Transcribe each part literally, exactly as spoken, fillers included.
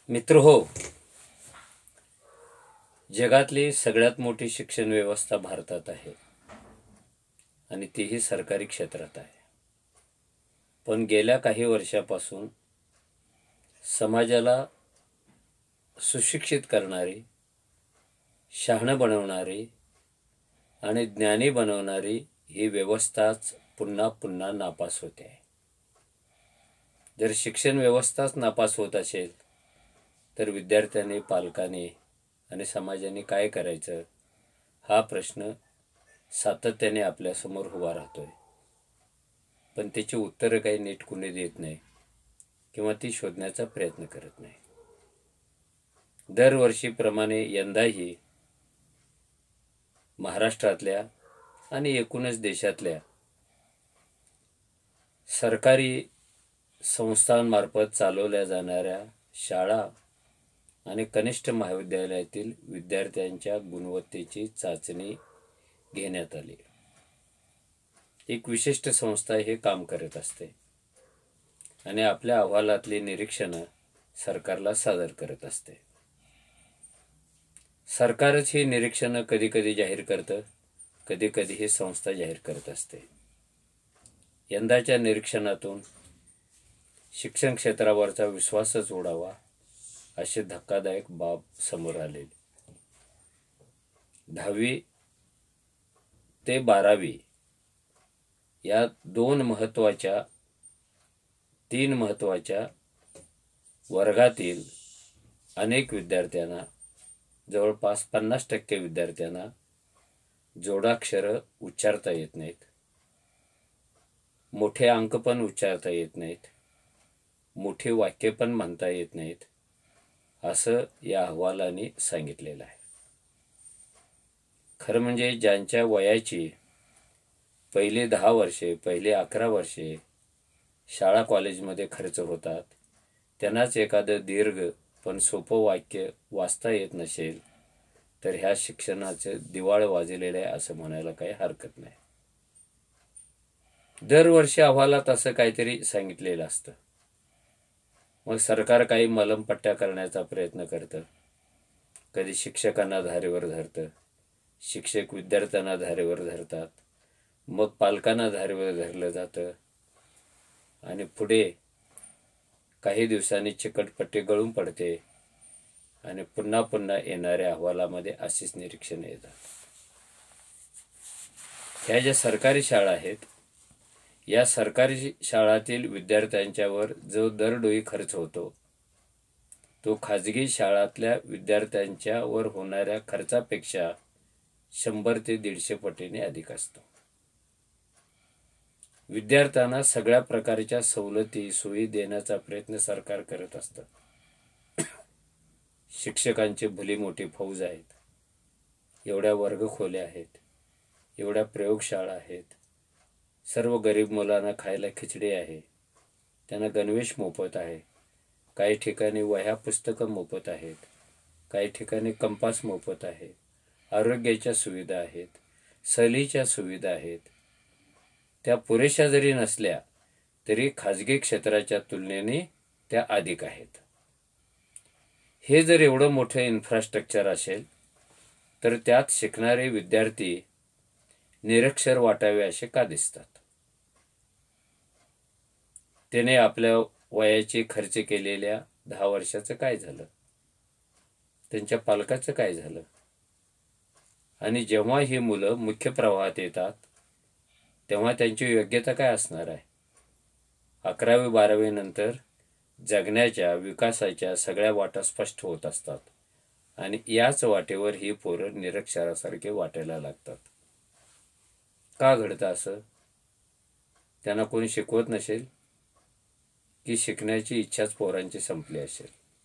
मित्र हो, जगातली सगळ्यात मोठी शिक्षण व्यवस्था भारतात आहे आणि तीही सरकारी क्षेत्रात आहे. पण गेल्या काही वर्षापासून समाजाला सुशिक्षित करणारी, शहाणं बनवणारी आणि ज्ञानी बनवणारी ही व्यवस्थाच पुन्हा पुन्हा नापास होते आहे. जर शिक्षण व्यवस्थाच नापास होत असेल तर विद्यार्थ्यांनी, पालकांनी आणि समाजाने काय करायचं हा प्रश्न सातत्याने आपल्यासमोर उभा राहतोय. पण त्याची उत्तरं काही नीट कुणी देत नाही किंवा ती शोधण्याचा प्रयत्न करत नाही. दरवर्षीप्रमाणे यंदाही महाराष्ट्रातल्या आणि एकूणच देशातल्या सरकारी संस्थांमार्फत चालवल्या जाणाऱ्या शाळा आणि कनिष्ठ महाविद्यालयातील विद्यार्थ्यांच्या गुणवत्तेची चाचणी घेण्यात आली. एक विशिष्ट संस्था हे काम करत असते आणि आपल्या अहवालातली निरीक्षणं सरकारला सादर करत असते. सरकारच ही निरीक्षणं कधी कधी जाहीर करतं, कधी कधी ही संस्था जाहीर करत असते. यंदाच्या निरीक्षणातून शिक्षण क्षेत्रावरचा विश्वासच उडावा अशी धक्कादायक बाब समोर आलेली. दहावी ते बारावी या दोन महत्वाच्या तीन महत्वाच्या वर्गातील अनेक विद्यार्थ्यांना, जवळपास पन्नास टक्के विद्यार्थ्यांना जोडाक्षरं उच्चारता येत नाहीत, मोठे अंक पण उच्चारता येत नाहीत, मोठी वाक्य पण म्हणता येत नाहीत असं या अहवालाने सांगितलेलं आहे. खरं म्हणजे ज्यांच्या वयाची पहिली दहा वर्षे, पहिली अकरा वर्षे शाळा कॉलेजमध्ये खर्च होतात, त्यांनाच एखादं दीर्घ पण सोपं वाक्य वाचता येत नसेल तर ह्या शिक्षणाचं दिवाळ वाजलेलं आहे असं म्हणायला काही हरकत नाही. दरवर्षी अहवालात असं काहीतरी सांगितलेलं असतं. मग सरकार काही मलमपट्ट्या करण्याचा प्रयत्न करतं. कधी शिक्षकांना धारेवर धरतं, शिक्षक विद्यार्थ्यांना धारेवर धरतात, मग पालकांना धारेवर धरलं जातं आणि पुढे काही दिवसांनी चिकटपट्टी गळून पडते आणि पुन्हा पुन्हा येणाऱ्या अहवालामध्ये अशीच निरीक्षण येतात. ह्या ज्या सरकारी शाळा आहेत, या सरकारी शाळातील विद्यार्थ्यांच्यावर जो दरडोई खर्च होतो तो खाजगी शाळातल्या विद्यार्थ्यांच्या वर होणाऱ्या खर्चापेक्षा शंभर ते दीडशे पटीने अधिक असतो. विद्यार्थ्यांना सगळ्या प्रकारच्या सवलती, सोयी देण्याचा प्रयत्न सरकार करत असतं. शिक्षकांची भली मोठी फौज आहेत, एवढ्या वर्गखोल्या आहेत, एवढ्या प्रयोगशाळा आहेत, सर्व गरीब मुलांना खायला खिचडी आहे, त्यांना गणवेश मोफत आहे, काही ठिकाणी वह्या पुस्तकं मोफत आहेत, काही ठिकाणी कंपास मोफत आहे, आरोग्याच्या सुविधा आहेत, सहलीच्या सुविधा आहेत. त्या पुरेशा जरी नसल्या तरी खाजगी क्षेत्राच्या तुलनेने त्या अधिक आहेत. हे जर एवढं मोठं इन्फ्रास्ट्रक्चर असेल तर त्यात शिकणारे विद्यार्थी निरक्षर वाटावे असे का दिसतात? त्याने आपल्या वयाची खर्च केलेल्या दहा वर्षाचं काय झालं? त्यांच्या पालकाचं काय झालं? आणि जेव्हा ही मुलं मुख्य प्रवाहात येतात तेव्हा त्यांची योग्यता काय असणार आहे? अकरावी बारावी नंतर जगण्याच्या, विकासाच्या सगळ्या वाटा स्पष्ट होत असतात आणि याच वाटेवर ही पोरं निरक्षरासारखे वाटायला लागतात. का घडतं असं? त्यांना कोणी शिकवत नसेल की शिकण्याची इच्छाच पोरांची संपली असेल?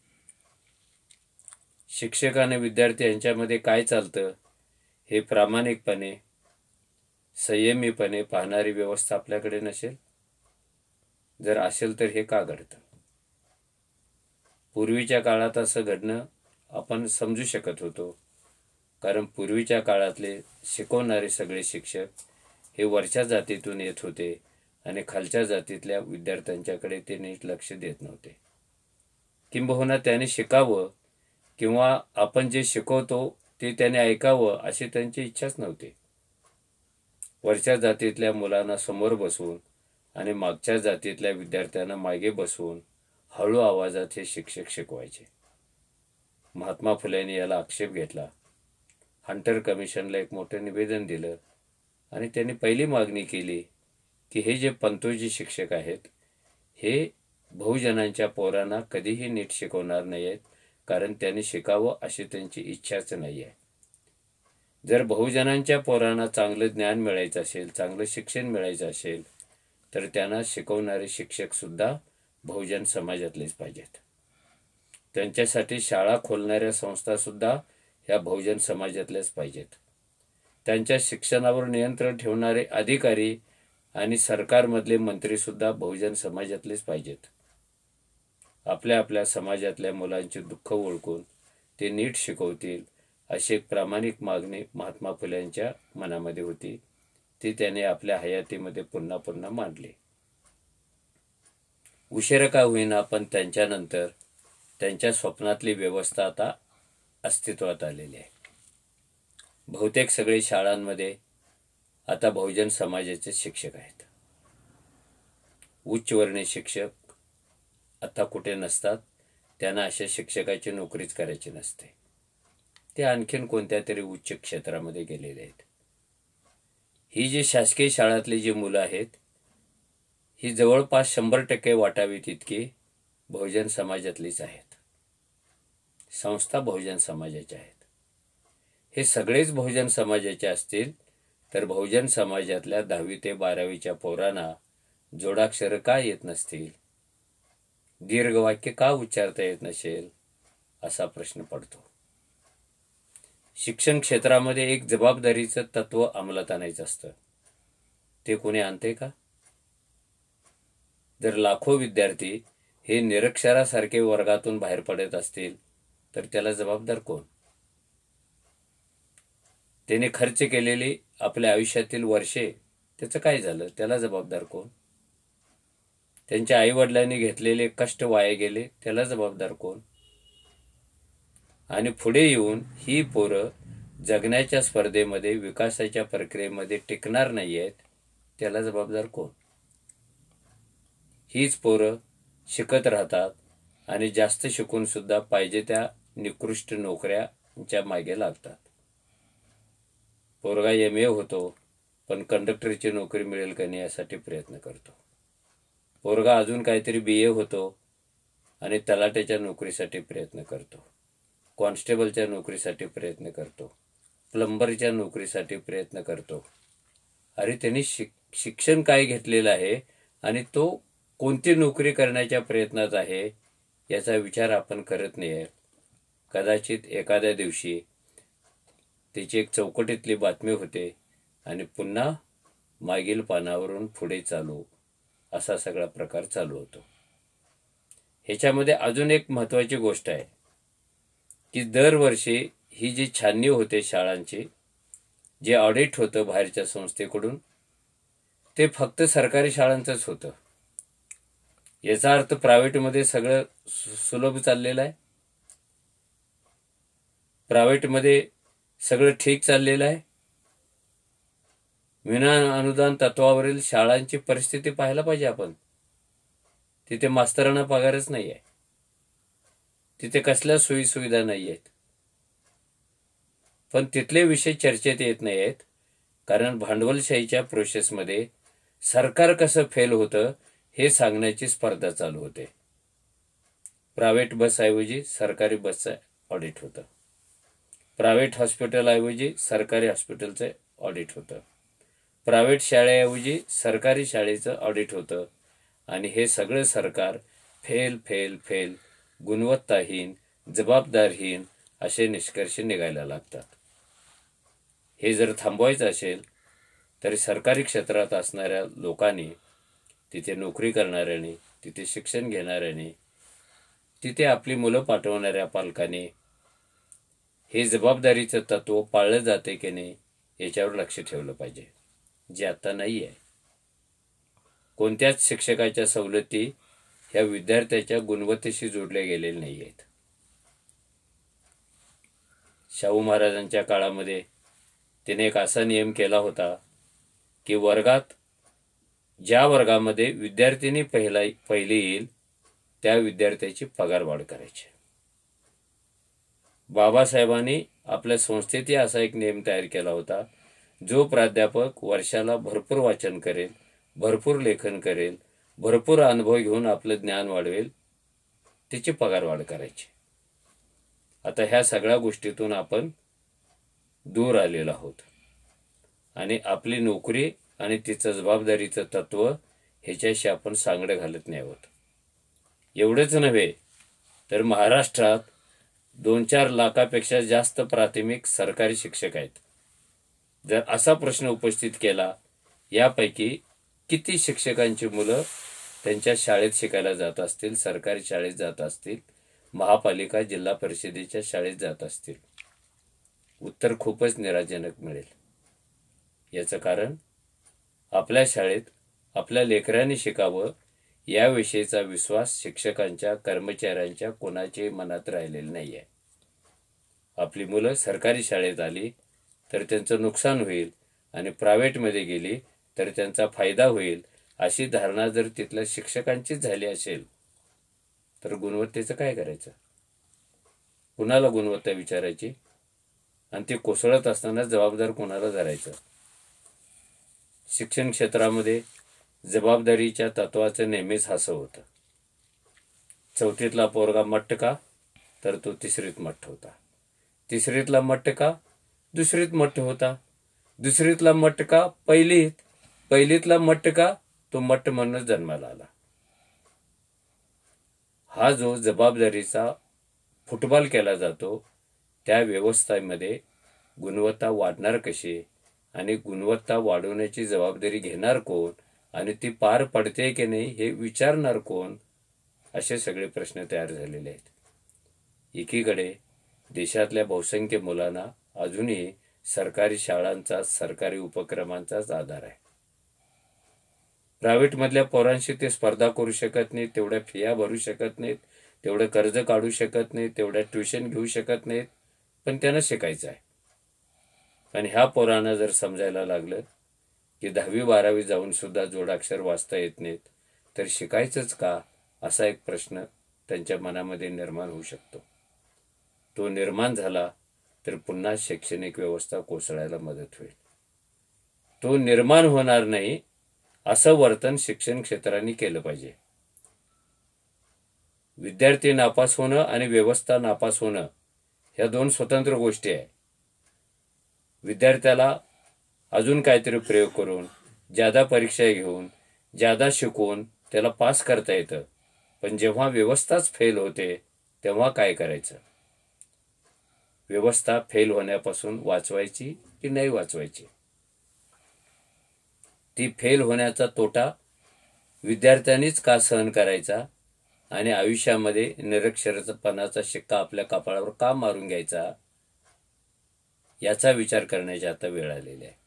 शिक्षक आणि विद्यार्थी यांच्यामध्ये काय चालतं हे प्रामाणिकपणे, संयमीपणे पाहणारी व्यवस्था आपल्याकडे नसेल? जर असेल तर हे का घडतं? पूर्वीच्या काळात असं घडणं आपण समजू शकत होतो, कारण पूर्वीच्या काळातले शिकवणारे सगळे शिक्षक हे वरच्या जातीतून येत होते आणि खालच्या जातीतल्या विद्यार्थ्यांच्याकडे ते नीट लक्ष देत नव्हते. किंबहुना त्याने शिकावं किंवा आपण जे शिकवतो ते त्याने ऐकावं अशी त्यांची इच्छाच नव्हती. वरच्या जातीतल्या मुलांना समोर बसवून आणि मागच्या जातीतल्या विद्यार्थ्यांना मागे बसवून हळू आवाजात हे शिक्षक शिकवायचे. महात्मा फुलेंनी याला आक्षेप घेतला. हंटर कमिशनला एक मोठं निवेदन दिलं आणि त्यांनी पहिली मागणी केली की हे जे पंतोजी शिक्षक आहेत हे बहुजनांच्या पोरांना कधीही नीट शिकवणार नाही आहेत, कारण त्यांनी शिकावं अशी त्यांची इच्छाच नाही आहे. जर बहुजनांच्या पोरांना चांगलं ज्ञान मिळायचं असेल, चांगलं शिक्षण मिळायचं असेल, तर त्यांना शिकवणारे शिक्षक सुद्धा बहुजन समाजातलेच पाहिजेत. त्यांच्यासाठी शाळा खोलणाऱ्या संस्था सुद्धा ह्या बहुजन समाजातल्याच पाहिजेत. त्यांच्या शिक्षणावर नियंत्रण ठेवणारे अधिकारी आणि सरकारमधले मंत्री सुद्धा बहुजन समाजातलेच पाहिजेत. आपल्या आपल्या समाजातल्या मुलांचे दुःख ओळखून ते नीट शिकवतील अशी एक प्रामाणिक मागणी महात्मा फुलेंच्या मनामध्ये होती. ती त्याने आपल्या हयातीमध्ये पुन्हा पुन्हा मांडली. उशिरा का होईना पण त्यांच्यानंतर त्यांच्या स्वप्नातली व्यवस्था आता अस्तित्वात आलेली आहे. बहुतेक सगळे शाळांमध्ये आता बहुजन समाजाचे शिक्षक आहेत. उच्चवर्णीय शिक्षक आता कुठे नसतात. त्यांना अशा शिक्षकाची नोकरीच करायची नसते. ते आणखीन कोणत्या तरी उच्च क्षेत्रामध्ये गेलेले आहेत. ही जी शासकीय शाळातली जी मुलं आहेत ही जवळपास शंभर टक्के वाटावीत इतकी बहुजन समाजातलीच आहेत. संस्था बहुजन समाजाच्या आहेत. हे सगळेच बहुजन समाजाचे असतील तर बहुजन समाजातल्या दहावी ते बारावीच्या पोरांना जोडाक्षर का येत नसतील, दीर्घवाक्य का उच्चारता येत नसेल असा प्रश्न पडतो. शिक्षण क्षेत्रामध्ये एक जबाबदारीचं तत्व अंमलात आणायचं असतं. ते कोणी आणते का? जर लाखो विद्यार्थी हे निरक्षरासारखे वर्गातून बाहेर पडत असतील तर त्याला जबाबदार कोण? त्याने खर्च केलेली आपल्या आयुष्यातील वर्षे त्याचं काय झालं? त्याला जबाबदार कोण? त्यांच्या आईवडिलांनी घेतलेले कष्ट वाया गेले, त्याला जबाबदार कोण? आणि पुढे येऊन ही पोरं जगण्याच्या स्पर्धेमध्ये, विकासाच्या प्रक्रियेमध्ये टिकणार नाही आहेत, त्याला जबाबदार कोण? हीच पोरं शिकत राहतात आणि जास्त शिकून सुद्धा पाहिजे त्या निकृष्ट नोकऱ्यांच्या मागे लागतात. पोरगा एम ए होतो पण कंडक्टरची नोकरी मिळेल का नाही यासाठी प्रयत्न करतो. पोरगा अजून काहीतरी बी ए होतो आणि तलाट्याच्या नोकरीसाठी प्रयत्न करतो, कॉन्स्टेबलच्या नोकरीसाठी प्रयत्न करतो, प्लंबरच्या नोकरीसाठी प्रयत्न करतो. अरे त्यांनी शिक शिक्षण काय घेतलेलं आहे आणि तो कोणती नोकरी करण्याच्या प्रयत्नात आहे याचा विचार आपण करत नाही. कदाचित एखाद्या दिवशी त्याची एक चौकटीतली बातमी होते आणि पुन्हा मागील पानावरून पुढे चालू असा सगळा प्रकार चालू होतो. ह्याच्यामध्ये अजून एक महत्त्वाची गोष्ट आहे की दरवर्षी ही जी छाननी होते शाळांची, जे ऑडिट होतं बाहेरच्या संस्थेकडून, ते फक्त सरकारी शाळांचंच होतं. याचा अर्थ प्रायव्हेटमध्ये सगळं सुलभ चाललेलं आहे, प्रायव्हेटमध्ये सगळं ठीक चाललेलं आहे. विना अनुदान तत्वावरील शाळांची परिस्थिती पाहायला पाहिजे आपण. तिथे मास्तरांना पगारच नाही आहे, तिथे कसल्या सोयी सुविधा नाही आहेत. पण तिथले विषय चर्चेत येत नाही आहेत, कारण भांडवलशाहीच्या प्रोसेसमध्ये सरकार कसं फेल होतं हे सांगण्याची स्पर्धा चालू होते. प्रायव्हेट बसऐवजी सरकारी बसचं ऑडिट होतं, प्रायव्हेट हॉस्पिटलऐवजी सरकारी हॉस्पिटलचं ऑडिट होतं, प्रायव्हेट शाळेऐवजी सरकारी शाळेचं ऑडिट होतं. आणि हे सगळं सरकार फेल फेल फेल गुणवत्ताहीन, जबाबदारहीन असे निष्कर्ष निघायला लागतात. हे जर थांबवायचं असेल तरी सरकारी क्षेत्रात असणाऱ्या लोकांनी, तिथे नोकरी करणाऱ्यांनी, तिथे शिक्षण घेणाऱ्यांनी, तिथे आपली मुलं पाठवणाऱ्या पालकांनी हे जबाबदारीचं तत्व पाळलं जाते की नाही याच्यावर लक्ष ठेवलं पाहिजे, जे आता नाही आहे. कोणत्याच शिक्षकाच्या सवलती ह्या विद्यार्थ्याच्या गुणवत्तेशी जोडले गेलेले नाही आहेत. शाहू महाराजांच्या काळामध्ये त्याने एक असा नियम केला होता की वर्गात ज्या वर्गामध्ये विद्यार्थिनी पहिला पहिली येईल त्या विद्यार्थ्याची पगारवाढ करायची. बाबासाहेबांनी आपल्या संस्थेतही असा एक नियम तयार केला होता, जो प्राध्यापक वर्षाला भरपूर वाचन करेल, भरपूर लेखन करेल, भरपूर अनुभव घेऊन आपलं ज्ञान वाढवेल, त्याची पगारवाढ करायची. आता ह्या सगळ्या गोष्टीतून आपण दूर आलेलो आहोत आणि आपली नोकरी आणि तिचं जबाबदारीचं तत्व ह्याच्याशी आपण सांगडं घालत नाही आहोत. एवढंच नव्हे तर महाराष्ट्रात दोन चार लाखापेक्षा जास्त प्राथमिक सरकारी शिक्षक आहेत. जर असा प्रश्न उपस्थित केला, यापैकी किती शिक्षकांची मुलं त्यांच्या शाळेत शिकायला जात असतील, सरकारी शाळेत जात असतील, महापालिका जिल्हा परिषदेच्या शाळेत जात असतील, उत्तर खूपच निराशाजनक मिळेल. याचं कारण आपल्या शाळेत आपल्या लेकरांनी शिकावं याविषयीचा विश्वास शिक्षकांच्या, कर्मचाऱ्यांच्या कोणाच्याही मनात राहिलेला नाही आहे. आपली मुलं सरकारी शाळेत आली तर त्यांचं नुकसान होईल आणि प्रायव्हेटमध्ये गेली तर त्यांचा फायदा होईल, अशी धारणा जर तिथल्या शिक्षकांचीच झाली असेल तर गुणवत्तेचं काय करायचं? कुणाला गुणवत्ता विचारायची? आणि ती कोसळत असताना जबाबदार कोणाला धरायचं? शिक्षण क्षेत्रामध्ये जबाबदारीच्या तत्वाचं नेहमीच हसं होतं. चौथीतला पोरगा मट्ट का? तर तो तिसरीत मट्ट होता. तिसरीतला मट्ट का? दुसरीत मट्ट होता. दुसरीतला मट्ट का? पहिलीत. पहिलीतला मट्ट का? तो मट्ट म्हणून जन्माला आला. हा जो जबाबदारीचा फुटबॉल केला जातो, त्या व्यवस्थेमध्ये गुणवत्ता वाढणार कशी आणि गुणवत्ता वाढवण्याची जबाबदारी घेणार कोण आणि ती पार पडते की नाही हे विचारणार कोण, असे सगळे प्रश्न तयार झालेले आहेत. एकीकडे देशातल्या बहुसंख्य मुलांना अजूनही सरकारी शाळांचा, सरकारी उपक्रमांचाच आधार आहे. प्रायव्हेटमधल्या पोरांशी ते स्पर्धा करू शकत नाहीत, तेवढ्या फिया भरू शकत नाहीत, तेवढं कर्ज काढू शकत नाहीत, तेवढ्या ट्युशन घेऊ शकत नाहीत, पण त्यांना शिकायचं आहे. आणि ह्या पोरांना जर समजायला लागलं की दहावी बारावी जाऊन सुद्धा जोडाक्षर वाचता येत नाहीत तर शिकायचंच का, असा एक प्रश्न त्यांच्या मनामध्ये निर्माण होऊ शकतो. तो निर्माण झाला तर पुन्हा शैक्षणिक व्यवस्था कोसळायला मदत होईल. तो निर्माण होणार नाही असं वर्तन शिक्षण क्षेत्राने केलं पाहिजे. विद्यार्थी नापास होणं आणि व्यवस्था नापास होणं ह्या दोन स्वतंत्र गोष्टी आहे. विद्यार्थ्याला अजून काहीतरी प्रयोग करून, ज्यादा परीक्षा घेऊन, ज्यादा शिकवून त्याला पास करता येतं, पण जेव्हा व्यवस्थाच फेल होते तेव्हा काय करायचं? व्यवस्था फेल होण्यापासून वाचवायची की नाही वाचवायची? ती फेल होण्याचा तोटा विद्यार्थ्यांनीच का सहन करायचा आणि आयुष्यामध्ये निरक्षरपणाचा शिक्का आपल्या कपाळावर का मारून घ्यायचा, याचा विचार करण्याची आता वेळ आलेली आहे.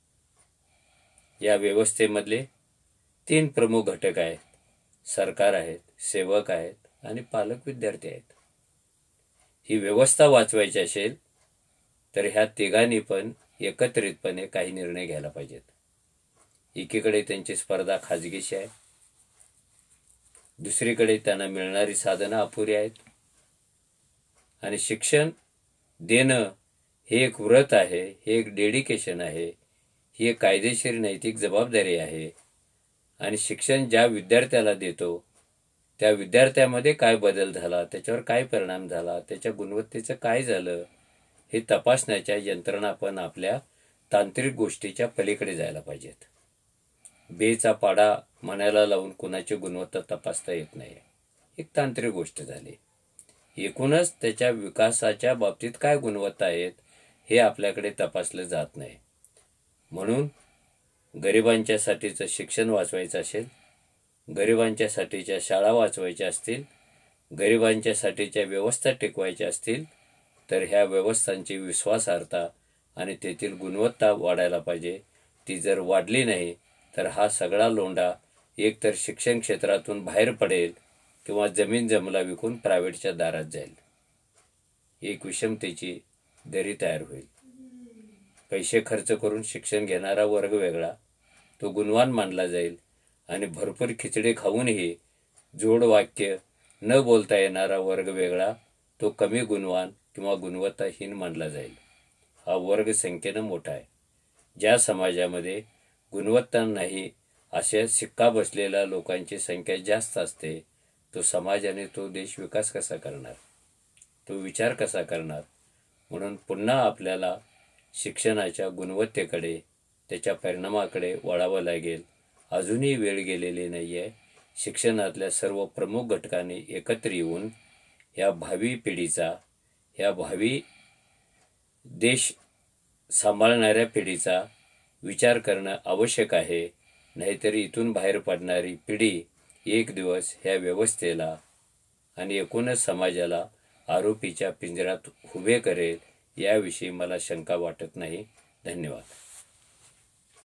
या व्यवस्थेमधले तीन प्रमुख घटक आहेत. सरकार आहेत, सेवक आहेत आणि पालक विद्यार्थी आहेत. ही व्यवस्था वाचवायची असेल तर ह्या तिघांनी पण एकत्रितपणे काही निर्णय घ्यायला पाहिजेत. एकीकडे त्यांची स्पर्धा खाजगीशी आहे, दुसरीकडे त्यांना मिळणारी साधनं अपुरी आहेत आणि शिक्षण देणं हे एक व्रत आहे, हे एक डेडिकेशन आहे, ही एक कायदेशीर नैतिक जबाबदारी आहे. आणि शिक्षण ज्या विद्यार्थ्याला देतो त्या विद्यार्थ्यामध्ये काय बदल झाला, त्याच्यावर काय परिणाम झाला, त्याच्या गुणवत्तेचं काय झालं, हे तपासण्याच्या यंत्रणा पण आपल्या तांत्रिक गोष्टीच्या पलीकडे जायला पाहिजेत. बेचा पाडा म्हणायला लावून कुणाची गुणवत्ता तपासता येत नाही, एक तांत्रिक गोष्ट झाली. एकूणच त्याच्या विकासाच्या बाबतीत काय गुणवत्ता आहेत हे आपल्याकडे तपासलं जात नाही. म्हणून गरिबांच्यासाठीचं शिक्षण वाचवायचं असेल, गरिबांच्यासाठीच्या शाळा वाचवायच्या असतील, गरिबांच्यासाठीच्या व्यवस्था टिकवायच्या असतील तर ह्या व्यवस्थांची विश्वासार्हता आणि तेथील गुणवत्ता वाढायला पाहिजे. ती जर वाढली नाही तर हा सगळा लोंढा एकतर शिक्षण क्षेत्रातून बाहेर पडेल किंवा जमीन जमला विकून प्रायव्हेटच्या दारात जाईल. एक विषमतेची दरी तयार होईल. पैसे खर्च करून शिक्षण घेणारा वर्ग वेगळा, तो गुणवान मानला जाईल, आणि भरपूर खिचडी खाऊनही जोड वाक्य न बोलता येणारा वर्ग वेगळा, तो कमी गुणवान किंवा गुणवत्ताहीन मानला जाईल. हा वर्ग संख्येनं मोठा आहे. ज्या समाजामध्ये गुणवत्ता नाही अशा शिक्का बसलेल्या लोकांची संख्या जास्त असते, तो समाज आणि तो देश विकास कसा करणार, तो विचार कसा करणार. म्हणून पुन्हा आपल्याला शिक्षणाच्या गुणवत्तेकडे, त्याच्या परिणामाकडे वळावं लागेल. अजूनही वेळ गेलेली नाही आहे. शिक्षणातल्या सर्व प्रमुख घटकांनी एकत्र येऊन ह्या भावी पिढीचा, ह्या भावी देश सांभाळणाऱ्या पिढीचा विचार करणं आवश्यक आहे. नाहीतर इथून बाहेर पडणारी पिढी एक दिवस ह्या व्यवस्थेला आणि एकूणच समाजाला आरोपीच्या पिंजऱ्यात उभे करेल, याविषयी मला शंका वाटत नाही. धन्यवाद.